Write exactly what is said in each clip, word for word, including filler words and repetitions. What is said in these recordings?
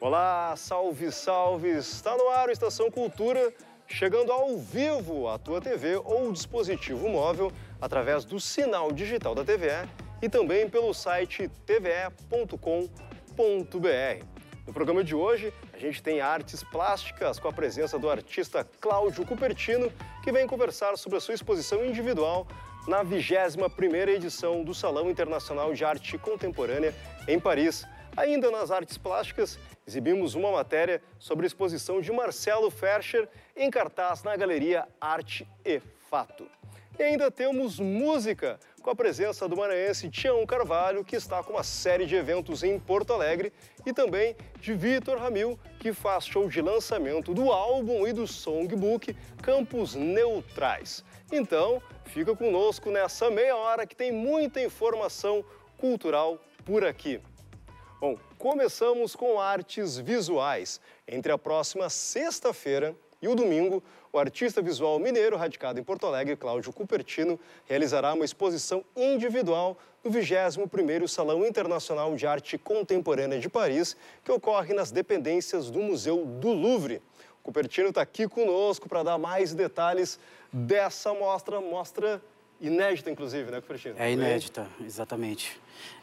Olá, salve, salve! Está no ar o Estação Cultura, chegando ao vivo à tua T V ou dispositivo móvel através do sinal digital da T V E e também pelo site t v e ponto com ponto b r. No programa de hoje, a gente tem artes plásticas com a presença do artista Cláudio Cupertino, que vem conversar sobre a sua exposição individual na vigésima primeira edição do Salão Internacional de Arte Contemporânea em Paris. Ainda nas artes plásticas, exibimos uma matéria sobre a exposição de Marcelo Ferscher em cartaz na Galeria Arte e Fato. E ainda temos música, com a presença do maranhense Tião Carvalho, que está com uma série de eventos em Porto Alegre, e também de Vitor Ramil, que faz show de lançamento do álbum e do songbook Campos Neutrais. Então, fica conosco nessa meia hora que tem muita informação cultural por aqui. Bom, começamos com artes visuais. Entre a próxima sexta-feira e o domingo, o artista visual mineiro radicado em Porto Alegre, Cláudio Cupertino, realizará uma exposição individual no vigésimo primeiro Salão Internacional de Arte Contemporânea de Paris, que ocorre nas dependências do Museu do Louvre. O Cupertino está aqui conosco para dar mais detalhes dessa mostra, mostra inédita, inclusive, né, Cupertino? É inédita, exatamente.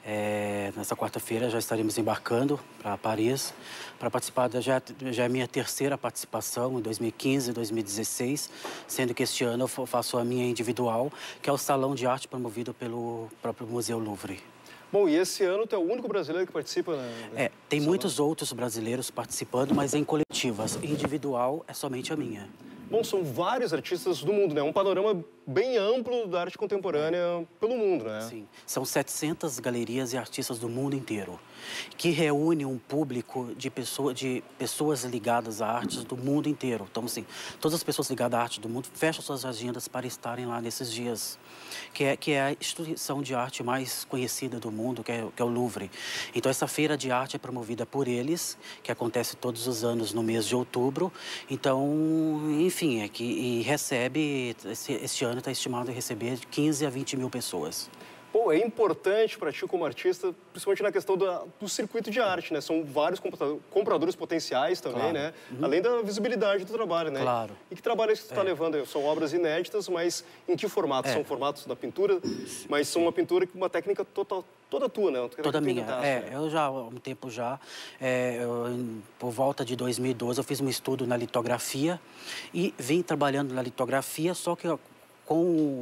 É, nessa quarta-feira já estaremos embarcando para Paris para participar, da, já, já é a minha terceira participação, em dois mil e quinze, dois mil e dezesseis, sendo que este ano eu faço a minha individual, que é o Salão de Arte promovido pelo próprio Museu Louvre. Bom, e esse ano tu é o único brasileiro que participa, né? É, tem muitos outros brasileiros participando, mas em coletivas. Individual é somente a minha. Bom, são vários artistas do mundo, né? Um panorama bem amplo da arte contemporânea pelo mundo, né? Sim. São setecentas galerias e artistas do mundo inteiro, que reúne um público de, pessoa, de pessoas ligadas a artes do mundo inteiro. Então, assim, todas as pessoas ligadas à arte do mundo fecham suas agendas para estarem lá nesses dias, que é, que é a instituição de arte mais conhecida do mundo, que é, que é o Louvre. Então, essa feira de arte é promovida por eles, que acontece todos os anos no mês de outubro. Então, enfim, é que e recebe, esse, este ano está estimado a receber de quinze a vinte mil pessoas. Pô, é importante para ti como artista, principalmente na questão do, do circuito de arte, né? São vários compradores potenciais também, claro, né? Uhum. Além da visibilidade do trabalho, né? Claro. E que trabalho é esse que tu está é. levando? São obras inéditas, mas em que formato? É. São formatos da pintura, mas são uma pintura com uma técnica total, toda tua, né? Toda minha. É, né? Eu já, há um tempo já, é, eu, por volta de dois mil e doze, eu fiz um estudo na litografia e vim trabalhando na litografia, só que eu, com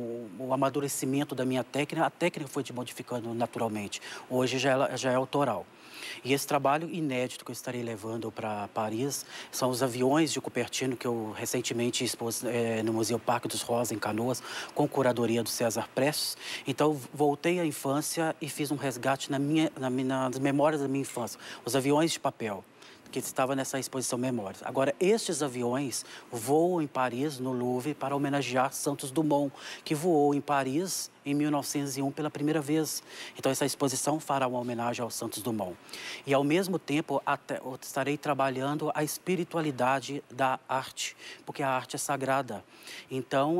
o amadurecimento da minha técnica, a técnica foi se modificando naturalmente. Hoje já é, já é autoral. E esse trabalho inédito que eu estarei levando para Paris são os aviões de Cupertino, que eu recentemente expus é, no Museu Parque dos Rosas, em Canoas, com curadoria do César Prestes. Então, voltei à infância e fiz um resgate na minha, na minha, nas memórias da minha infância. Os aviões de papel, que estava nessa exposição Memórias. Agora, estes aviões voam em Paris, no Louvre, para homenagear Santos Dumont, que voou em Paris em mil novecentos e um pela primeira vez. Então, essa exposição fará uma homenagem ao Santos Dumont. E, ao mesmo tempo, até, eu estarei trabalhando a espiritualidade da arte, porque a arte é sagrada. Então,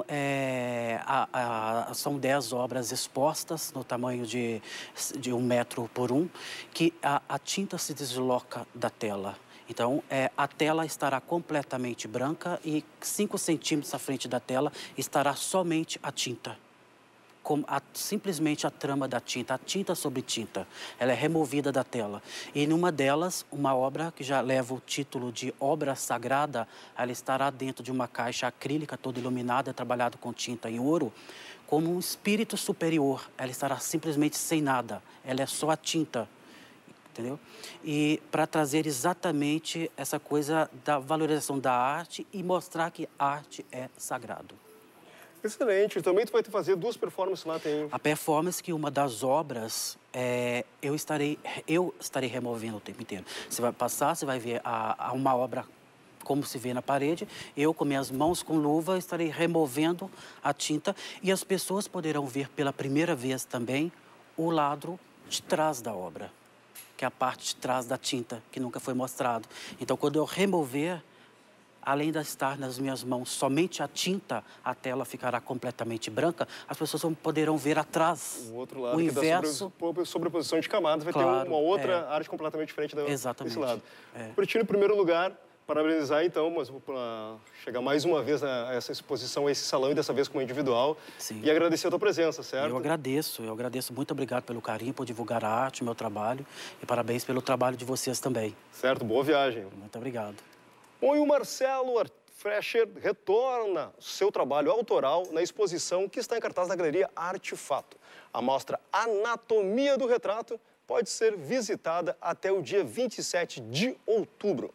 é, a, a, são dez obras expostas, no tamanho de, de um metro por um, que a, a tinta se desloca da tela. Então, é, a tela estará completamente branca e cinco centímetros à frente da tela estará somente a tinta. Como a, simplesmente a trama da tinta, a tinta sobre tinta. Ela é removida da tela. E numa delas, uma obra que já leva o título de obra sagrada, ela estará dentro de uma caixa acrílica toda iluminada, trabalhada com tinta em ouro, como um espírito superior. Ela estará simplesmente sem nada. Ela é só a tinta. Entendeu? E para trazer exatamente essa coisa da valorização da arte e mostrar que arte é sagrado. Excelente. Também tu vai fazer duas performances lá, tem... A performance que uma das obras, é, eu, estarei, eu estarei removendo o tempo inteiro. Você vai passar, você vai ver a, a uma obra como se vê na parede, eu com minhas mãos com luva estarei removendo a tinta e as pessoas poderão ver pela primeira vez também o lado de trás da obra, que é a parte de trás da tinta, que nunca foi mostrado. Então, quando eu remover além de estar nas minhas mãos somente a tinta, a tela ficará completamente branca, as pessoas poderão ver atrás o outro lado, o que inverso. Da sobreposição de camadas, vai Claro, ter uma outra é. arte completamente diferente da, Exatamente. desse lado. É. Curitindo, em primeiro lugar, parabenizar, então, mas para chegar mais uma vez a essa exposição, a esse salão, e dessa vez como individual. Sim. E agradecer a tua presença, certo? Eu agradeço, eu agradeço. Muito obrigado pelo carinho, por divulgar a arte, o meu trabalho. E parabéns pelo trabalho de vocês também. Certo, boa viagem. Muito obrigado. Bom, e o Marcelo Frescher retorna seu trabalho autoral na exposição que está em cartaz da Galeria Artefato. A mostra Anatomia do Retrato pode ser visitada até o dia vinte e sete de outubro.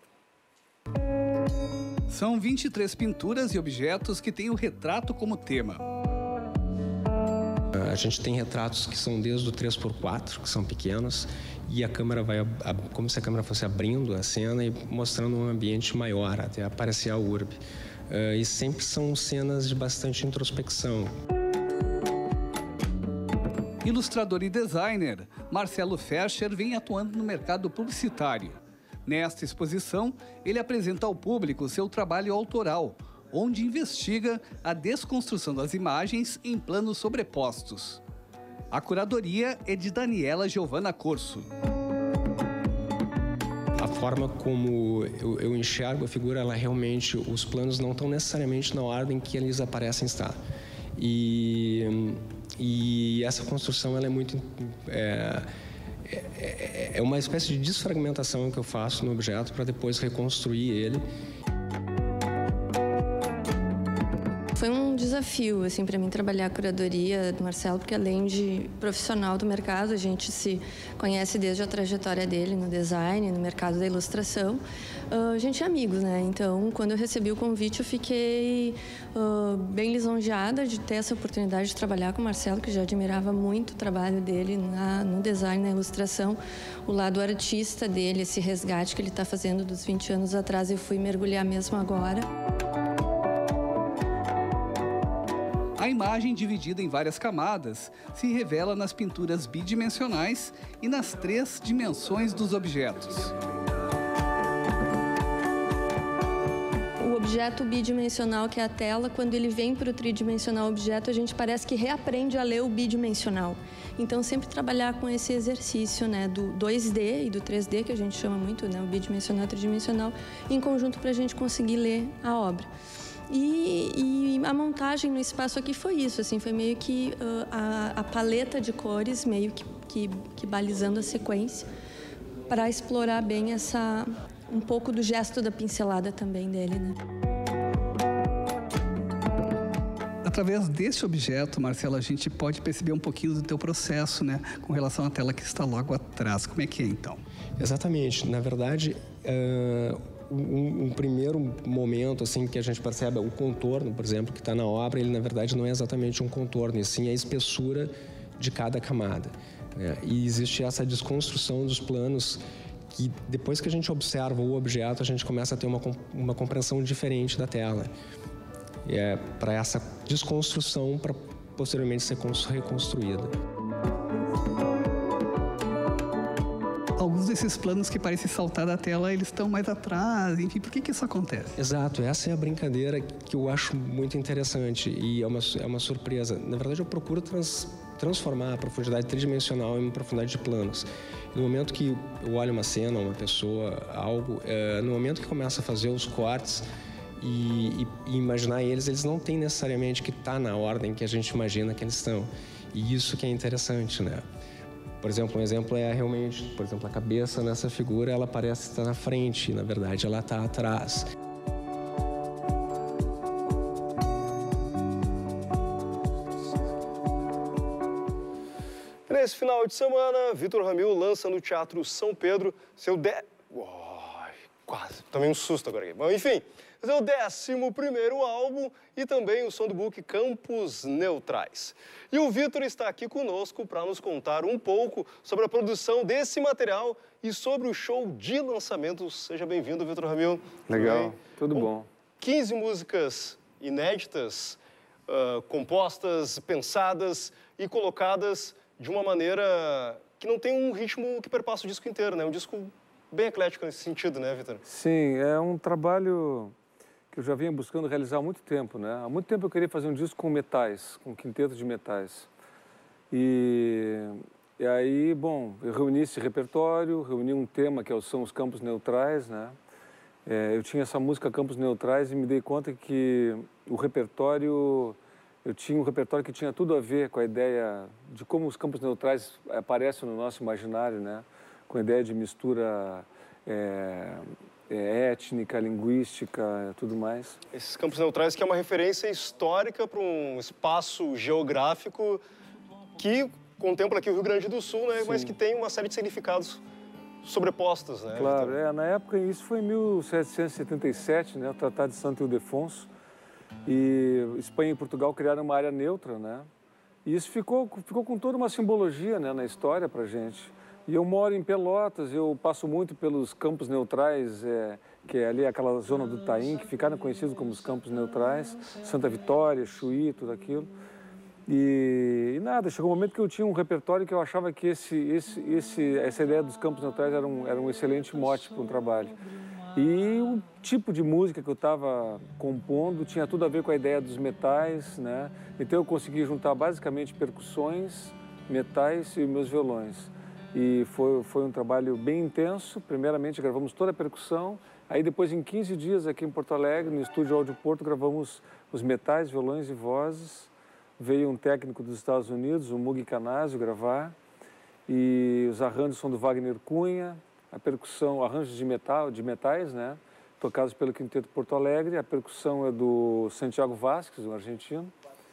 São vinte e três pinturas e objetos que têm o retrato como tema. A gente tem retratos que são desde o três por quatro, que são pequenos, e a câmera vai, como se a câmera fosse abrindo a cena e mostrando um ambiente maior, até aparecer a urbe. E sempre são cenas de bastante introspecção. Ilustrador e designer, Marcelo Frescher vem atuando no mercado publicitário. Nesta exposição, ele apresenta ao público seu trabalho autoral, onde investiga a desconstrução das imagens em planos sobrepostos. A curadoria é de Daniela Giovana Corso. A forma como eu, eu enxergo a figura, ela realmente, os planos não estão necessariamente na ordem que eles aparecem estar. E, e essa construção, ela é muito... É, É, é uma espécie de desfragmentação que eu faço no objeto para depois reconstruir ele. Foi um desafio, assim, para mim trabalhar a curadoria do Marcelo, porque além de profissional do mercado, a gente se conhece desde a trajetória dele no design, no mercado da ilustração. Uh, a gente é amigos, né? Então, quando eu recebi o convite, eu fiquei uh, bem lisonjeada de ter essa oportunidade de trabalhar com o Marcelo, que já admirava muito o trabalho dele na, no design, na ilustração, o lado artista dele, esse resgate que ele está fazendo dos vinte anos atrás, eu fui mergulhar mesmo agora. A imagem, dividida em várias camadas, se revela nas pinturas bidimensionais e nas três dimensões dos objetos. O objeto bidimensional, que é a tela, quando ele vem para o tridimensional objeto, a gente parece que reaprende a ler o bidimensional. Então, sempre trabalhar com esse exercício, né, do dois D e do três D, que a gente chama muito, né, o bidimensional e tridimensional, em conjunto para a gente conseguir ler a obra. E, e a montagem no espaço aqui foi isso, assim, foi meio que uh, a, a paleta de cores, meio que, que, que balizando a sequência, para explorar bem essa, um pouco do gesto da pincelada também dele, né? Através desse objeto, Marcelo, a gente pode perceber um pouquinho do teu processo, né, com relação à tela que está logo atrás. Como é que é, então? Exatamente. Na verdade, uh... Um, um primeiro momento assim que a gente percebe o contorno, por exemplo, que está na obra, ele na verdade não é exatamente um contorno, e sim a espessura de cada camada, né? E existe essa desconstrução dos planos que depois que a gente observa o objeto, a gente começa a ter uma, uma compreensão diferente da tela. E é para essa desconstrução para posteriormente ser reconstruída. Alguns desses planos que parecem saltar da tela, eles estão mais atrás, enfim, por que que isso acontece? Exato, essa é a brincadeira que eu acho muito interessante e é uma, é uma surpresa. Na verdade, eu procuro trans, transformar a profundidade tridimensional em uma profundidade de planos. No momento que eu olho uma cena, uma pessoa, algo, é, no momento que começa a fazer os cortes e, e, e imaginar eles, eles não têm necessariamente que estar na ordem que a gente imagina que eles estão. E isso que é interessante, né? Por exemplo, um exemplo é realmente, por exemplo, a cabeça nessa figura, ela parece estar na frente, na verdade ela está atrás. Nesse final de semana, Vitor Ramil lança no Teatro São Pedro seu dé... Uai, quase, tomei um susto agora aqui. Bom, enfim, seu décimo primeiro álbum e também o som do book Campos Neutrais. E o Vitor está aqui conosco para nos contar um pouco sobre a produção desse material e sobre o show de lançamento. Seja bem-vindo, Vitor Ramil. Legal, tudo bom. bom. quinze músicas inéditas, uh, compostas, pensadas e colocadas de uma maneira que não tem um ritmo que perpassa o disco inteiro, né? Um disco bem eclético nesse sentido, né, Vitor? Sim, é um trabalho que eu já vinha buscando realizar há muito tempo, né? Há muito tempo eu queria fazer um disco com metais, com quinteto de metais. E, e aí, bom, eu reuni esse repertório, reuni um tema que são os campos neutrais, né? É, eu tinha essa música Campos Neutrais e me dei conta que o repertório, eu tinha um repertório que tinha tudo a ver com a ideia de como os campos neutrais aparecem no nosso imaginário, né? Com a ideia de mistura é, é, étnica, linguística, tudo mais. Esses campos neutrais que é uma referência histórica para um espaço geográfico que contempla aqui o Rio Grande do Sul, né? Sim. Mas que tem uma série de significados sobrepostos, né? Claro, é, na época, isso foi em mil setecentos e setenta e sete, né, o Tratado de Santo Ildefonso, e Espanha e Portugal criaram uma área neutra, né? E isso ficou, ficou com toda uma simbologia, né, na história pra gente. E eu moro em Pelotas, eu passo muito pelos campos neutrais, é, que é ali aquela zona do Taim, que ficaram conhecidos como os campos neutrais, Santa Vitória, Chuí, tudo aquilo. E, e nada, chegou um momento que eu tinha um repertório que eu achava que esse, esse, esse, essa ideia dos campos neutrais era um, era um excelente mote para um trabalho. E o tipo de música que eu estava compondo tinha tudo a ver com a ideia dos metais, né? Então eu consegui juntar basicamente percussões, metais e meus violões. E foi, foi um trabalho bem intenso. Primeiramente gravamos toda a percussão, aí depois em quinze dias aqui em Porto Alegre, no estúdio Áudio Porto, gravamos os metais, violões e vozes. Veio um técnico dos Estados Unidos, o Mugi Canazio, gravar, e os arranjos são do Wagner Cunha, a percussão, arranjos de metal, de metais, né, tocados pelo Quinteto Porto Alegre, a percussão é do Santiago Vasquez, um argentino,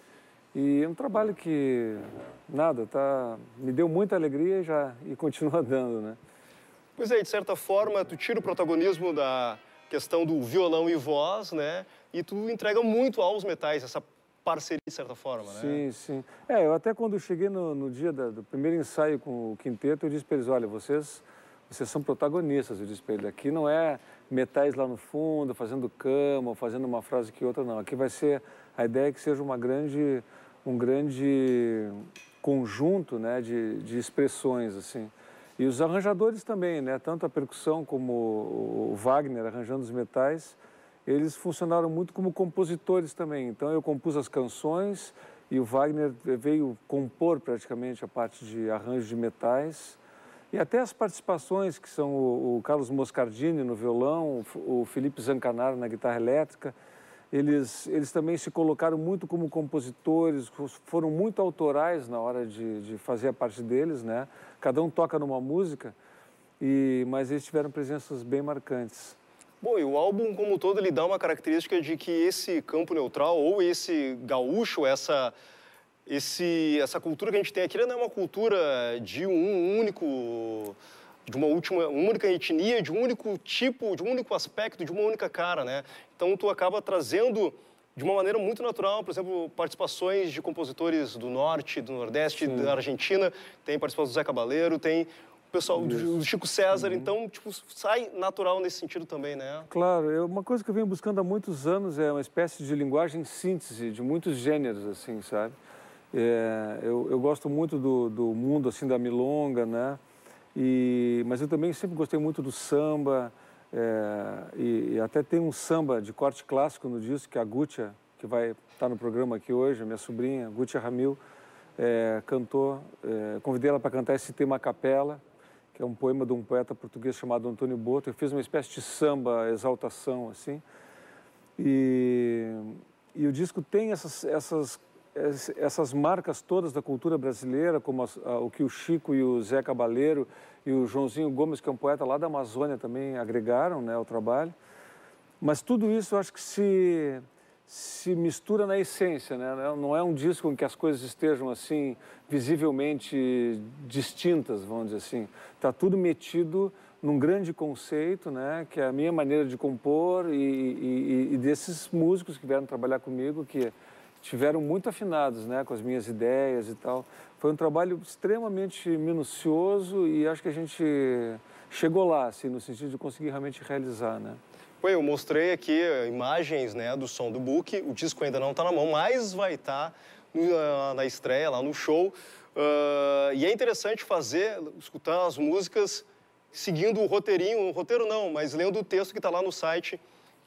e é um trabalho que, nada, tá, me deu muita alegria e, já, e continua dando, né. Pois é, de certa forma, tu tira o protagonismo da questão do violão e voz, né, e tu entrega muito aos metais, essa parceria, de certa forma, né? Sim, sim. É, eu até quando eu cheguei no, no dia da, do primeiro ensaio com o quinteto, eu disse para eles, olha, vocês, vocês são protagonistas, eu disse para eles, aqui não é metais lá no fundo, fazendo cama, fazendo uma frase que outra, não. Aqui vai ser, a ideia é que seja uma grande, um grande conjunto, né, de, de expressões, assim. E os arranjadores também, né, tanto a percussão como o, o Wagner arranjando os metais, eles funcionaram muito como compositores também. Então, eu compus as canções e o Wagner veio compor praticamente a parte de arranjo de metais. E até as participações, que são o, o Carlos Moscardini no violão, o, o Felipe Zancanaro na guitarra elétrica, eles, eles também se colocaram muito como compositores, foram muito autorais na hora de, de fazer a parte deles, né? Cada um toca numa música, e, mas eles tiveram presenças bem marcantes. Bom, e o álbum como um todo, ele dá uma característica de que esse campo neutral ou esse gaúcho, essa, esse, essa cultura que a gente tem aqui não é uma cultura de um único, de uma, última, uma única etnia, de um único tipo, de um único aspecto, de uma única cara, né? Então, tu acaba trazendo de uma maneira muito natural, por exemplo, participações de compositores do Norte, do Nordeste, Sim. da Argentina, tem participação do Zé Cabaleiro, tem o pessoal do Chico César, uhum. Então, tipo, sai natural nesse sentido também, né? Claro, eu, uma coisa que eu venho buscando há muitos anos é uma espécie de linguagem síntese de muitos gêneros, assim, sabe? É, eu, eu gosto muito do, do mundo, assim, da milonga, né? E, mas eu também sempre gostei muito do samba, é, e, e até tem um samba de corte clássico no disco, que é a Gútia, que vai estar no programa aqui hoje, a minha sobrinha, Gútia Ramil, é, cantou, é, convidei ela para cantar esse tema a capela, que é um poema de um poeta português chamado Antônio Boto. Eu fiz uma espécie de samba, exaltação, assim. E, e o disco tem essas, essas, essas marcas todas da cultura brasileira, como as, a, o que o Chico e o Zé Cabaleiro e o Joãozinho Gomes, que é um poeta lá da Amazônia, também agregaram, né, ao trabalho. Mas tudo isso eu acho que se... se mistura na essência, né? Não é um disco em que as coisas estejam assim visivelmente distintas, vamos dizer assim. Está tudo metido num grande conceito, né? Que é a minha maneira de compor e, e, e desses músicos que vieram trabalhar comigo, que tiveram muito afinados, né? Com as minhas ideias e tal. Foi um trabalho extremamente minucioso e acho que a gente chegou lá, assim, no sentido de conseguir realmente realizar, né? Pô, eu mostrei aqui imagens, né, do som do book, o disco ainda não está na mão, mas vai estar tá na estreia, lá no show. Uh, e é interessante fazer, escutar as músicas seguindo o roteirinho, o roteiro não, mas lendo o texto que está lá no site,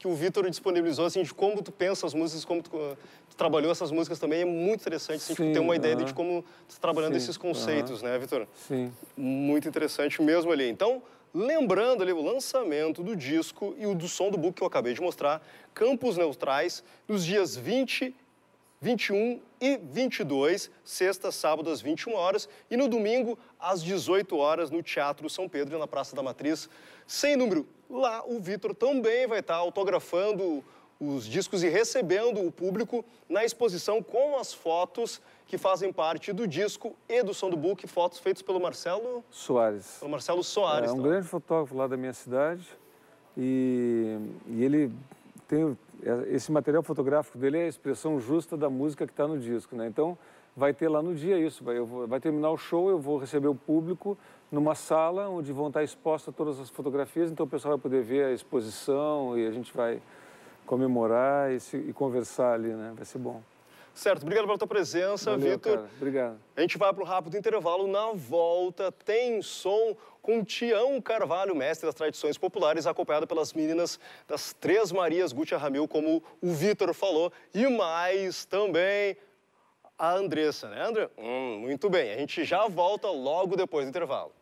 que o Vitor disponibilizou, assim, de como tu pensa as músicas, como tu, tu trabalhou essas músicas também, é muito interessante, assim, tipo, ter uma ideia uh-huh. de como tu tá trabalhando Sim. esses conceitos, uh-huh. né, Vitor? Sim. Muito interessante mesmo ali. Então, lembrando ali o lançamento do disco e o do som do book que eu acabei de mostrar, Campos Neutrais, nos dias vinte, vinte e um e vinte e dois, sexta, sábado, às vinte e uma horas, e no domingo, às dezoito horas, no Teatro São Pedro, na Praça da Matriz, sem número. Lá, o Vitor também vai estar autografando os discos e recebendo o público na exposição com as fotos que fazem parte do disco e do som do book, fotos feitas pelo Marcelo Soares. Pelo Marcelo Soares. É um então. grande fotógrafo lá da minha cidade e, e ele tem esse material fotográfico dele é a expressão justa da música que está no disco, né? Então vai ter lá no dia isso, vai, eu vou, vai terminar o show, eu vou receber o público numa sala onde vão estar expostas todas as fotografias, então o pessoal vai poder ver a exposição e a gente vai comemorar e, se, e conversar ali, né? Vai ser bom. Certo, obrigado pela tua presença, Vitor. Obrigado. A gente vai para um rápido intervalo. Na volta, tem som com Tião Carvalho, mestre das tradições populares, acompanhado pelas meninas das Três Marias Gutia Ramil, como o Vitor falou, e mais também a Andressa, né, André? Hum, muito bem, a gente já volta logo depois do intervalo.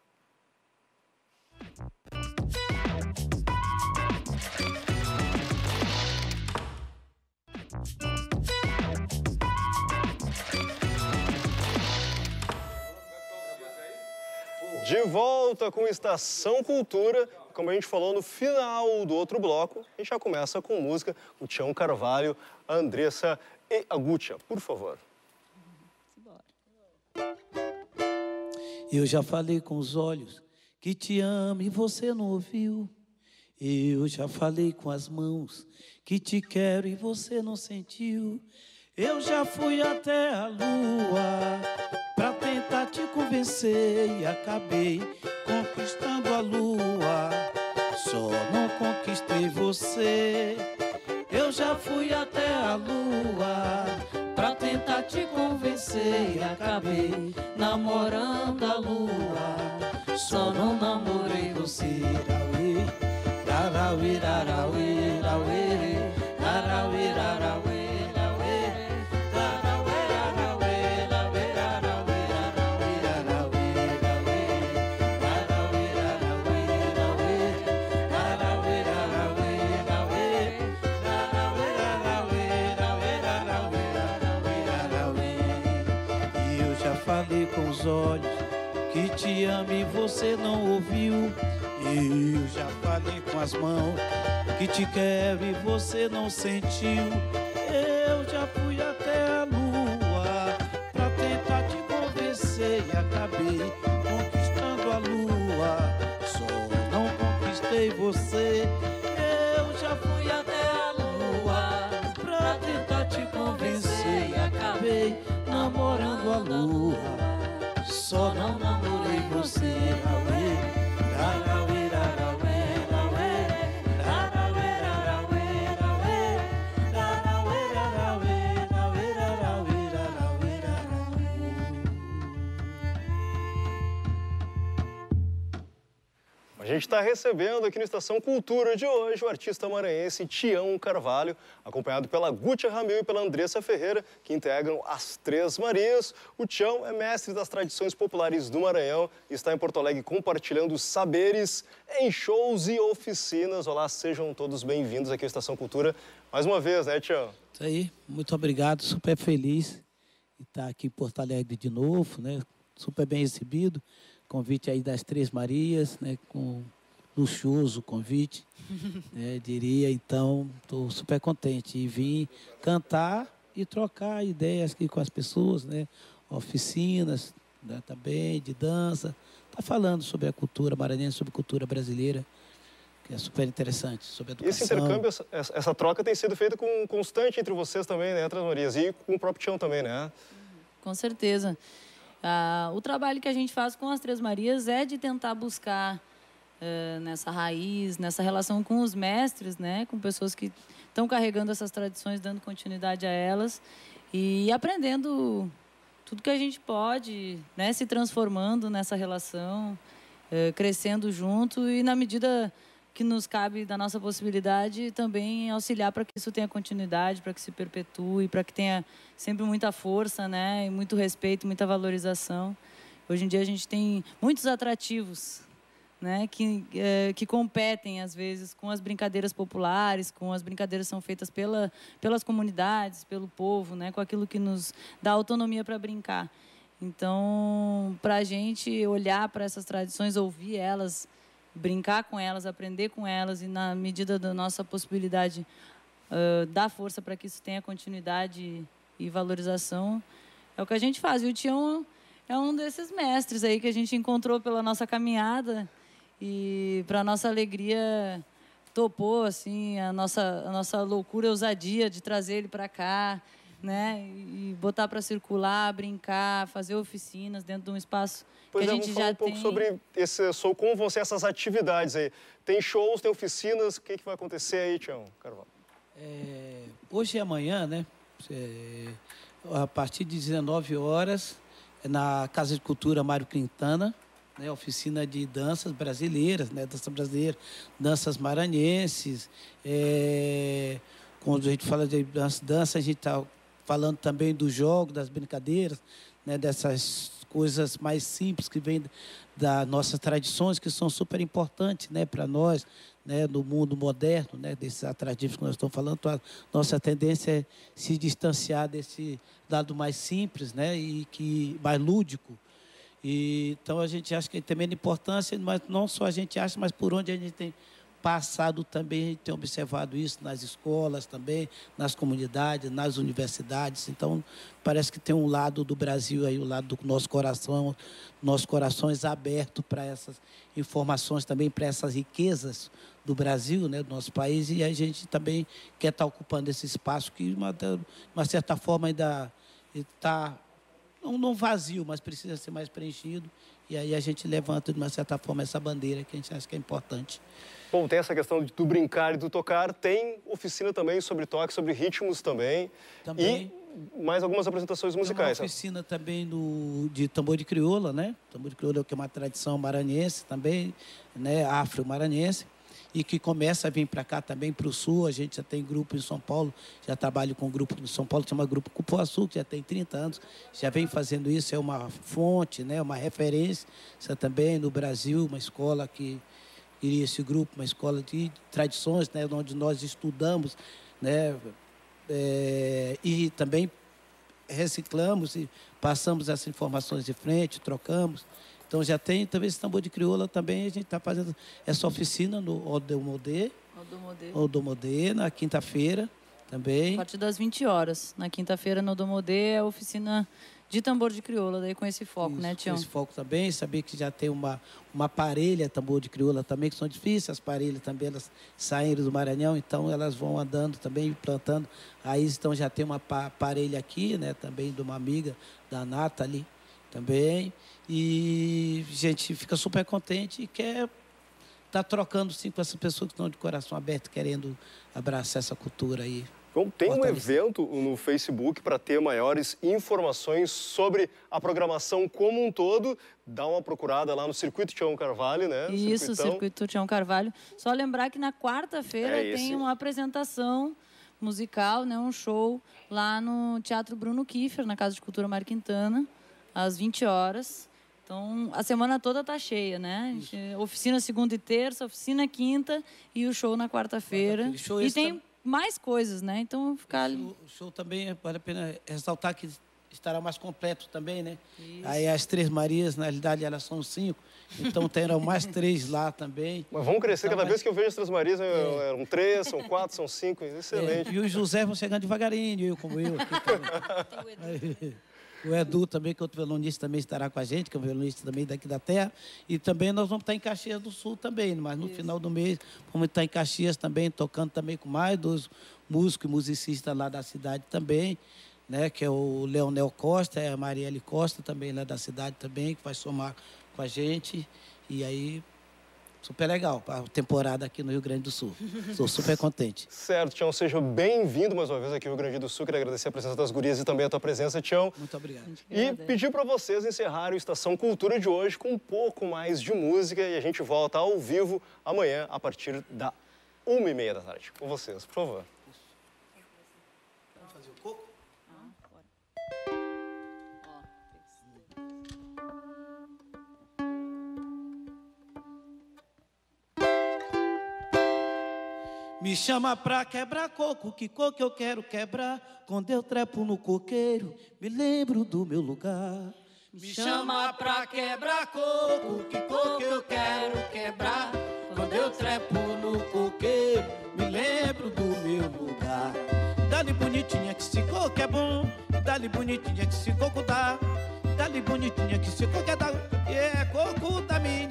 De volta com Estação Cultura, como a gente falou no final do outro bloco, a gente já começa com música, o Tião Carvalho, a Andressa e a Gutia, por favor. Eu já falei com os olhos que te amo e você não ouviu. Eu já falei com as mãos que te quero e você não sentiu. Eu já fui até a lua pra tentar te convencer e acabei conquistando a lua. Só não conquistei você. Eu já fui até a lua pra tentar te convencer e acabei namorando a lua. Só não namorei você. Rauê, rauê, rauê, rauê, rauê, rauê. Falei com os olhos que te amo e você não ouviu. Eu já falei com as mãos que te quero e você não sentiu. Eu já fui até a lua pra tentar te convencer e acabei conquistando a lua. Só não conquistei você. Eu já fui até a lua pra tentar te convencer e acabei namorando a lua. Só não namorei você. Rauê, rauê, rauê, rauê, rauê, rauê, rauê, rauê, rauê, rauê, rauê, rauê, rauê. A gente está recebendo aqui no Estação Cultura de hoje o artista maranhense Tião Carvalho, acompanhado pela Gutia Ramil e pela Andressa Ferreira, que integram as Três Marias. O Tião é mestre das tradições populares do Maranhão e está em Porto Alegre compartilhando saberes em shows e oficinas. Olá, sejam todos bem-vindos aqui à Estação Cultura. Mais uma vez, né, Tião? Isso aí, muito obrigado, super feliz de estar aqui em Porto Alegre de novo, né? Super bem recebido. Convite aí das Três Marias, né? Com luxuoso convite, né, diria. Então, estou super contente e vim cantar e trocar ideias aqui com as pessoas, né? Oficinas, né, também de dança. Tá falando sobre a cultura maranhense, sobre a cultura brasileira, que é super interessante, sobre a educação. Esse intercâmbio, essa, essa troca tem sido feita com constante entre vocês também, né, Três Marias, e com o próprio Tião também, né? Com certeza. Ah, o trabalho que a gente faz com as Três Marias é de tentar buscar uh, nessa raiz, nessa relação com os mestres, né, com pessoas que estão carregando essas tradições, dando continuidade a elas e aprendendo tudo que a gente pode, né, se transformando nessa relação, uh, crescendo junto e na medida que nos cabe da nossa possibilidade e também auxiliar para que isso tenha continuidade, para que se perpetue, para que tenha sempre muita força, né, e muito respeito, muita valorização. Hoje em dia a gente tem muitos atrativos, né, que, é, que competem, às vezes, com as brincadeiras populares, com as brincadeiras que são feitas pela, pelas comunidades, pelo povo, né, com aquilo que nos dá autonomia para brincar. Então, para a gente olhar para essas tradições, ouvir elas, brincar com elas, aprender com elas e, na medida da nossa possibilidade, uh, dar força para que isso tenha continuidade e valorização, é o que a gente faz. E o Tião é um desses mestres aí que a gente encontrou pela nossa caminhada e, para nossa alegria, topou assim, a, nossa, a nossa loucura e ousadia de trazer ele para cá, né? E botar para circular, brincar, fazer oficinas dentro de um espaço pois que é, a gente vamos falar já um pouco tem... sobre esse, sou com você, essas atividades aí. Tem shows, tem oficinas, o que, que vai acontecer aí, Tião Carvalho? É, hoje e amanhã, né? É, a partir de dezenove horas, na Casa de Cultura Mário Quintana, né, oficina de danças brasileiras, né, dança brasileira, danças maranhenses. É, quando a gente fala de dança, dança a gente está falando também do jogo, das brincadeiras, né, dessas coisas mais simples que vêm das nossas tradições, que são super importantes, né, para nós, né, no mundo moderno, né, desses atrativos que nós estamos falando. A nossa tendência é se distanciar desse lado mais simples, né, e que mais lúdico. E, então a gente acha que tem também importância, mas não só a gente acha, mas por onde a gente tem passado também, a gente tem observado isso nas escolas também, nas comunidades, nas universidades. Então, parece que tem um lado do Brasil aí, o lado do nosso coração, nossos corações abertos para essas informações também, para essas riquezas do Brasil, né, do nosso país, e a gente também quer estar ocupando esse espaço que, de uma, uma certa forma, ainda está, não, não vazio, mas precisa ser mais preenchido, e aí a gente levanta, de uma certa forma, essa bandeira que a gente acha que é importante. Bom, tem essa questão do brincar e do tocar, tem oficina também sobre toque, sobre ritmos também, também. E mais algumas apresentações musicais. Tem uma oficina também no, de tambor de crioula, né? Tambor de crioula que é uma tradição maranhense também, né? Afro-maranhense, e que começa a vir para cá também, para o sul. A gente já tem grupo em São Paulo, já trabalho com grupo em São Paulo, chama Grupo Cupuaçu, que já tem trinta anos, já vem fazendo isso, é uma fonte, né? Uma referência também no Brasil, uma escola que iria esse grupo, uma escola de tradições, né, onde nós estudamos, né, é, e também reciclamos e passamos essas informações de frente, trocamos. Então já tem também esse tambor de crioula também, a gente está fazendo essa oficina no Odomodê, Odomodê. Odomodê, na quinta-feira também. A partir das vinte horas. Na quinta-feira, no Odomodê, é a oficina de tambor de crioula, daí com esse foco, Isso, né, Tião? Com esse foco também, saber que já tem uma, uma parelha tambor de crioula também, que são difíceis, as parelhas também, elas saem do Maranhão, então elas vão andando também, plantando. Aí então já tem uma pa parelha aqui, né, também de uma amiga da Nathalie também. E a gente fica super contente e quer estar tá trocando sim com essas pessoas que estão de coração aberto, querendo abraçar essa cultura aí. Bom, tem um evento no Facebook para ter maiores informações sobre a programação como um todo. Dá uma procurada lá no Circuito Tião Carvalho, né? Isso, Circuitão. Circuito Tião Carvalho. Só lembrar que na quarta-feira é tem uma apresentação musical, né? Um show lá no Teatro Bruno Kiefer, na Casa de Cultura Mário Quintana, às vinte horas. Então, a semana toda tá cheia, né? Oficina segunda e terça, oficina quinta e o show na quarta-feira. Quarta e tem mais coisas, né? Então, ficar ali... O show também, vale a pena ressaltar que estará mais completo também, né? Isso. Aí as Três Marias, na realidade, elas são cinco, então terão mais três lá também. Mas vão crescer, então, cada mas... vez que eu vejo as Três Marias, é. eram três, são quatro, são cinco, excelente. É, e os José vão chegando devagarinho, eu como eu. Aqui também. O Edu também, que é outro violonista, também estará com a gente, que é um violonista também daqui da terra. E também nós vamos estar em Caxias do Sul também, mas no Isso. final do mês vamos estar em Caxias também, tocando também com mais dos músicos e musicistas lá da cidade também, né? Que é o Leonel Costa, é a Marielle Costa também lá da cidade também, que vai somar com a gente. E aí super legal a temporada aqui no Rio Grande do Sul. Estou super contente. Certo, Tião, seja bem-vindo mais uma vez aqui no Rio Grande do Sul. Quero agradecer a presença das gurias e também a tua presença, Tião. Muito obrigado. E pedir para vocês encerrarem o Estação Cultura de hoje com um pouco mais de música e a gente volta ao vivo amanhã a partir da uma e meia da tarde. Com vocês, por favor. Vamos fazer o coco? Me chama pra quebrar coco, que coco eu quero quebrar. Quando eu trepo no coqueiro, me lembro do meu lugar. Me chama pra quebrar coco, que coco eu quero quebrar. Quando eu trepo no coqueiro, me lembro do meu lugar. Dá-lhe bonitinha que esse coco é bom, dá-lhe bonitinha que esse coco dá, dá-lhe bonitinha que esse coco é da, e é coco da minha